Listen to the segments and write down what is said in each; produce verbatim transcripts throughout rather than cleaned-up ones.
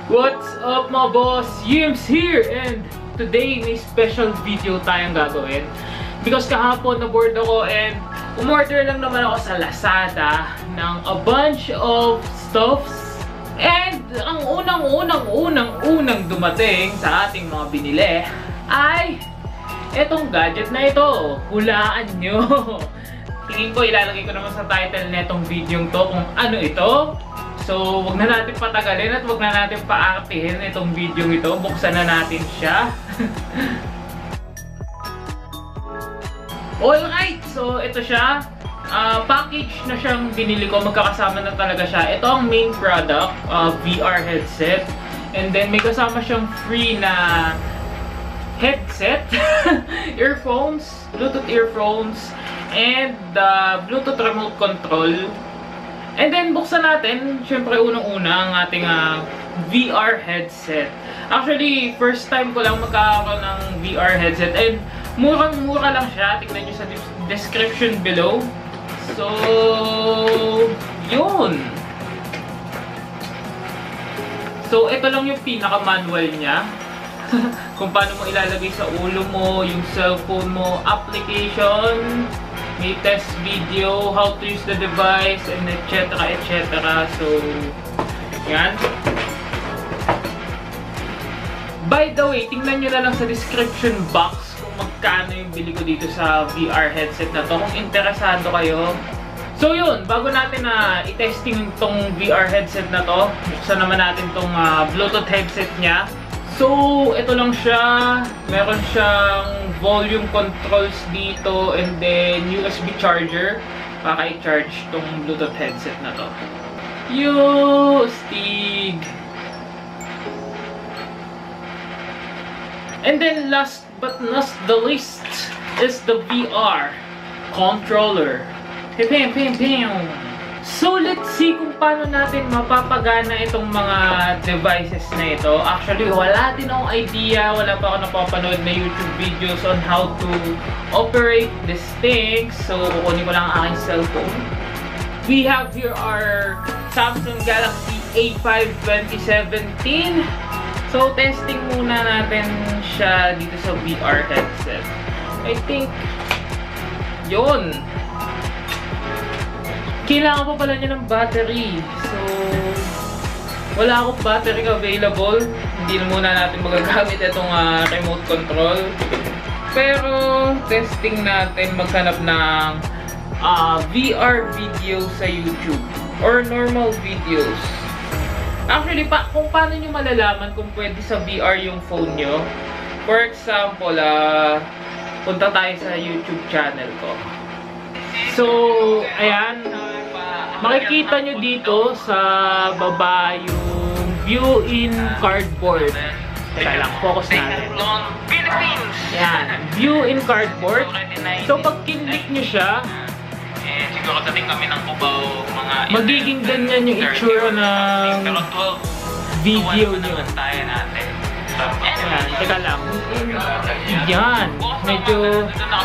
What's up mga boss? Yims here! And today may special video tayong gagawin. Because kahapon na-bored ako and umorder lang naman ako sa Lazada ng a bunch of stuffs. And ang unang-unang-unang-unang dumating sa ating mga binili ay etong gadget na ito. Hulaan nyo! Tingin ko ilalagay ko naman sa title netong video to kung ano ito. So, wag na natin patagalin at wag na natin paartihin itong video ito. Buksan na natin siya. Alright! So, ito siya. Uh, package na siyang binili ko. Magkakasama na talaga siya. Ito ang main product, uh, V R headset. And then, may kasama siyang free na headset, earphones, Bluetooth earphones, and the uh, Bluetooth remote control. And then, buksan natin, syempre unang-una, ang ating uh, V R headset. Actually, first time ko lang magkakaroon ng V R headset. And murang-mura lang siya. Tignan nyo sa description below. So, yun. So, ito lang yung pinaka-manual niya. Kung paano mo ilalagay sa ulo mo, yung cellphone mo, application, may test video, how to use the device, and et cetera et cetera. So, yan. By the way, tingnan nyo na lang sa description box kung magkano yung bili ko dito sa V R headset na to. Kung interesado kayo. So yun, bago natin na uh, i-testing itong V R headset na to, buksan naman natin itong uh, Bluetooth headset niya. So, ito lang siya. Meron siyang volume controls dito and then U S B charger para i-charge tong Bluetooth headset na to. Yo, Stig! And then last but not the least is the V R controller. Pim, pim, pim. So, let's see kung paano natin mapapagana itong mga devices na ito. Actually, wala din akong idea. Wala pa ako napapanood na YouTube videos on how to operate this thing. So, kukunin ko lang ang aking cellphone. We have here our Samsung Galaxy A five twenty seventeen. So, testing muna natin siya dito sa V R headset. I think, yun. Kailangan pa pala niya ng battery. So, wala akong battery available. Hindi na muna natin magagamit itong uh, remote control. Pero, testing natin maghanap ng uh, V R video sa YouTube. Or normal videos. Actually, pa kung paano nyo malalaman kung pwede sa V R yung phone nyo. For example, uh, punta tayo sa YouTube channel ko. So, ayan. Makikita nyo dito sa baba yung view in cardboard. Teka lang, focus natin. Yan, view in cardboard. So pag kinlik nyo siya, siguro dating kami ng Cubao, mga magiging ganyan yung itsura ng video nyo. Yan, teka lang. Yan, medyo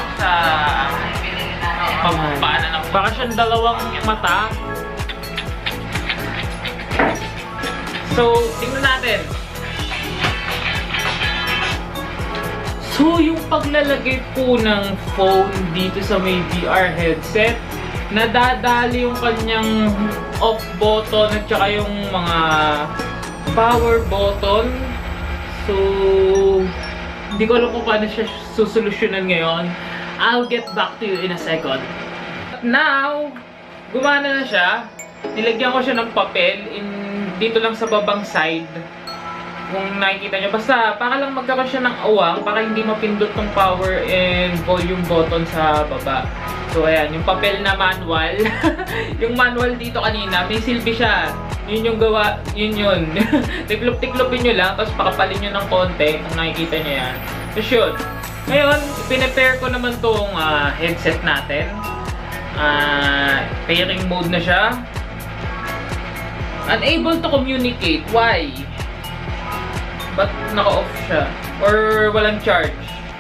baka siyang dalawang mata. So, tingnan natin. So, yung paglalagay po ng phone dito sa may V R headset, nadadali yung kanyang off button at saka yung mga power button. So, hindi ko alam kung paano siya susolusyonan ngayon. I'll get back to you in a second. Now, gumana na siya. Nilagyan ko siya ng papel in, dito lang sa babang side. Kung nakikita nyo. Basta, para lang magkaroon siya ng awang para hindi mapindot tong power and volume button sa baba. So, ayan. Yung papel na manual. Yung manual dito kanina, may silbi siya. Yun yung gawa. Yun yun. Tiklop-tiklopin nyo lang. Tapos pakapalin nyo ng konti kung nakikita nyo yan. So, yun. Ngayon, pinepare ko naman tong uh, headset natin. Uh, pairing mode na siya. Unable to communicate. Why? Ba't naka-off siya? Or walang charge?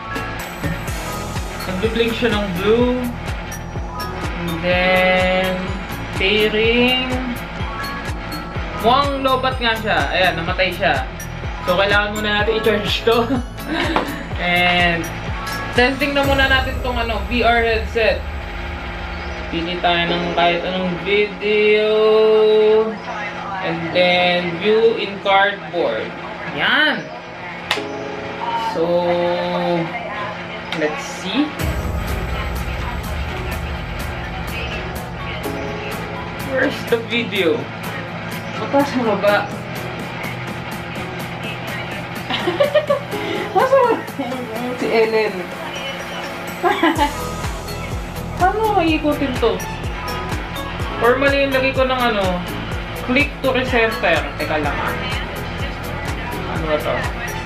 Nag-blink siya ng blue. And then, pairing. Mukhang lobat nga siya. Ayan, namatay siya. So, kailangan muna natin i-charge to. And, testing na muna natin tong ano, V R headset. Pili tayo ng kahit anong video. And then, view in cardboard. Yan. So, let's see. Where's the video? Mata sa baba. Masa si Ellen. Paano iikutin to? Formally, lagay ko ng ano, click to recenter. Teka lang ah. Ano ba to?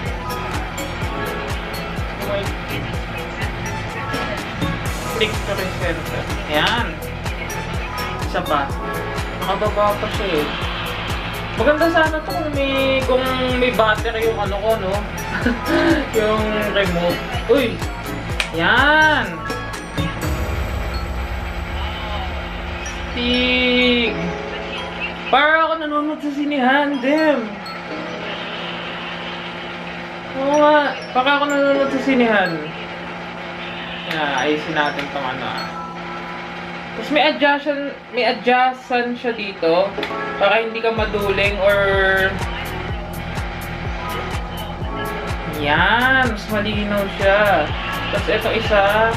Click to recenter. Ayan. Isa pa. Nakababa pa siya eh. Maganda sana to kung may, kung may battery yung ano ko, no? Yung remote. Uy! Yan! Stig! Para ako nanonood sa sinihan, damn! Oo nga, para ako nanonood sa sinihan. Yan, ayusin natin tong ano ah. Tapos may adjustment, may adjustment siya dito para hindi ka maduling or yan, mas malinaw siya. Tapos ito isa.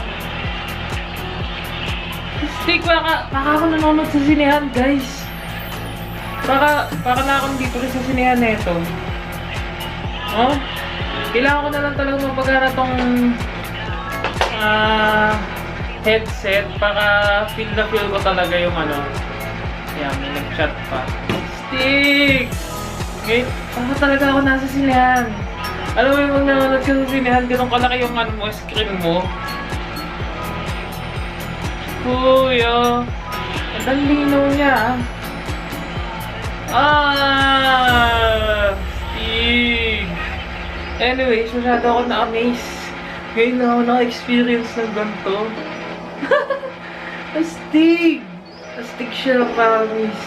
Stick, baka, baka ako nanonood sa sinehan, guys. Baka, baka na akong dito rin sa sinehan na ito. Oh? Kailangan ko na lang talaga mapagana tong ah uh, headset para feel na feel ko talaga yung ano. Ayan, may nag-chat pa. Stick! Okay, baka talaga ako nasa sinehan. Alam mo yung mag nanonood ka sa sinehan, ganun kalaki yung ano mo, screen mo. Kuya, ang linaw niya ah. Stig! Anyways, masyado ako na-amaze. Ngayon na ako naka-experience ng ganito. Astig! Astig siya, promise.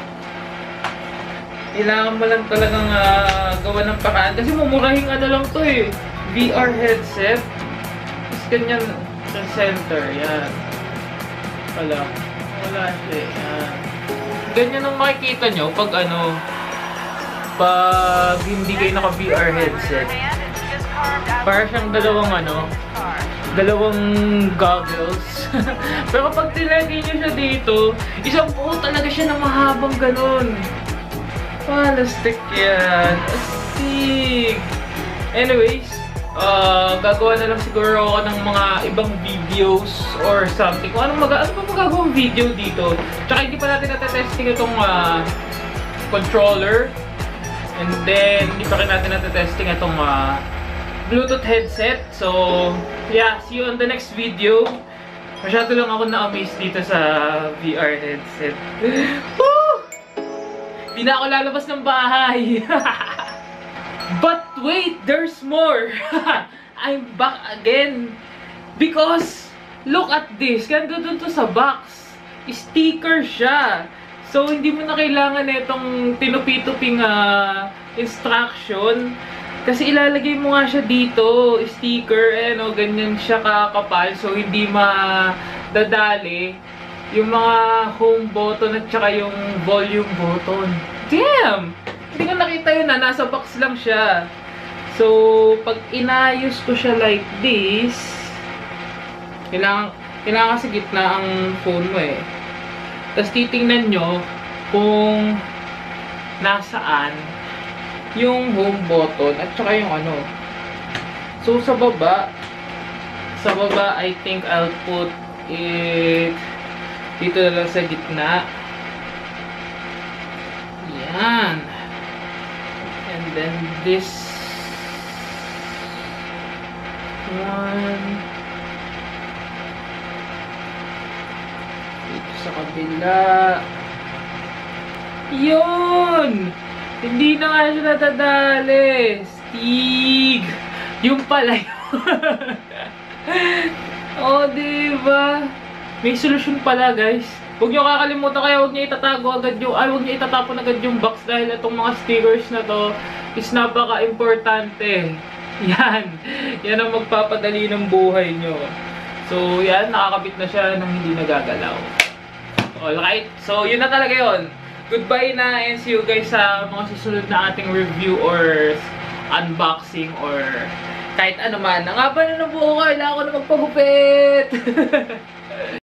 Kailangan mo lang talagang uh, gawa ng paraan. Kasi mumurahing ano lang to eh. V R headset. Tapos ganyan sa center. Yan. Wala. Wala siya. Yan. Ganyan ang makikita nyo pag ano, pag hindi kayo naka-V R headset. Para siyang dalawang ano, dalawang goggles. Pero pag tinagay nyo siya dito, isang buo talaga siya na mahabang ganun. Palastik yan. Astig. Anyways, uh, gagawa na lang siguro ako ng mga ibang videos or something. Kung anong mag- ano pa magagawang video dito. Tsaka hindi pa natin natetesting itong uh, controller. And then, hindi pa rin natin natetesting itong uh, Bluetooth headset. So, yeah, see you on the next video. Masyado lang ako na-amaze dito sa V R headset. Woo! Hindi na ako lalabas ng bahay. But wait, there's more. I'm back again. Because, look at this. Ganda dun to sa box. Sticker siya. So, hindi mo na kailangan itong tinupi-tuping uh, instruction. Kasi ilalagay mo nga siya dito, sticker, eh, no, ganyan siya kakapal. So, hindi madadali yung mga home button at saka yung volume button. Damn! Hindi ko nakita yun na, nasa box lang siya. So, pag inayos ko siya like this, kailangan, kailangan kasi gitna ang phone mo eh. Tapos titingnan nyo kung nasaan yung home button at saka yung ano. So, sa baba, sa baba, I think I'll put it dito na lang sa gitna. Yan. And then this one dito sa kabila. Yun! Hindi na nga siya natadali. Stig! Yung pala yun. Oh, diba? May solusyon pala, guys. Huwag nyo kakalimutan kaya huwag nyo itatago agad yung, ay huwag nyo itatapon agad yung box dahil itong mga stickers na to is napaka-importante. Yan. Yan ang magpapadali ng buhay nyo. So, yan. Nakakabit na siya nang hindi nagagalaw. Alright. So, yun na talaga yun. Goodbye na and see you guys sa mga susunod na ating review or unboxing or kahit ano man. Ang haba na ng buho ko. Kailangan ko na magpagupit.